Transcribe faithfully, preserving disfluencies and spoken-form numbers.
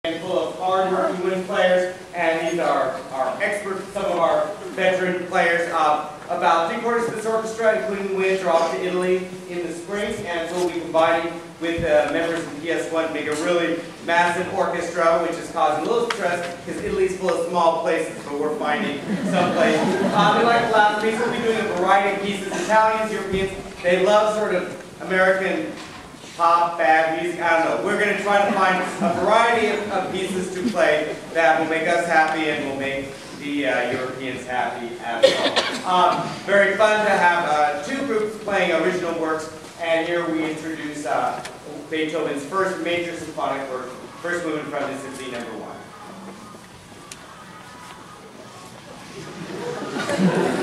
full of hard-working wind players, and these are our experts, some of our veteran players. Uh, about three quarters of this orchestra, including winds, are off to Italy in the spring, and so we'll be combining with uh, members of P S one to make a really massive orchestra, which is causing a little stress because Italy's full of small places, but we're finding some place. Um, like the last piece, we'll be doing a variety of pieces. Italians, Europeans, they love sort of American pop, bad music, I don't know. We're going to try to find a variety of, of pieces to play that will make us happy and will make the uh, Europeans happy as well. Um, very fun to have uh, two groups playing original works, and here we introduce uh, Beethoven's first major symphonic work, first movement from his Symphony Number One.